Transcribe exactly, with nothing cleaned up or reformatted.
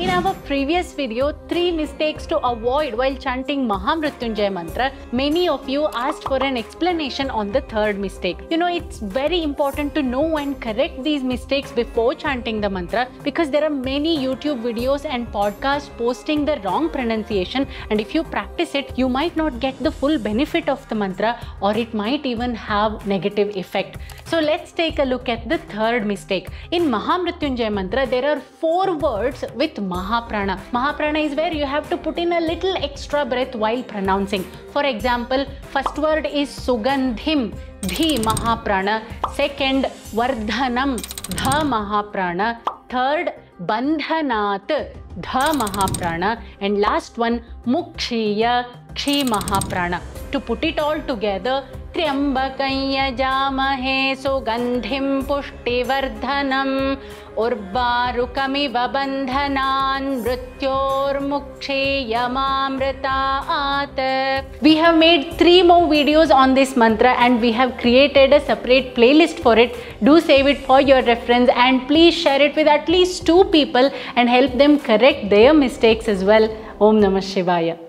in our previous video, three mistakes to avoid while chanting Mahamrityunjay mantra, many of you asked for an explanation on the third mistake. You know, it's very important to know and correct these mistakes before chanting the mantra, because there are many YouTube videos and podcasts posting the wrong pronunciation, and if you practice it, you might not get the full benefit of the mantra, or it might even have negative effect. So let's take a look at the third mistake. In Mahamrityunjay mantra, there are four words with Mahaprana. Mahaprana is where you have to put in a little extra breath while pronouncing. For example, first word is Sugandhim, Dhi Mahaprana. Second, Vardhanam, Dha Mahaprana. Third, Bandhanat, Dha Mahaprana. And last one, Mukshiya, Kshi Mahaprana. To put it all together, Triambakaya Jamahe Sugandhim Pushtivardhanam Urvarukamiva Bandhanan Mrityor Mukshiyamamritaat. We have made three more videos on this mantra and we have created a separate playlist for it. Do save it for your reference and please share it with at least two people and help them correct their mistakes as well. Om Namah Shivaya.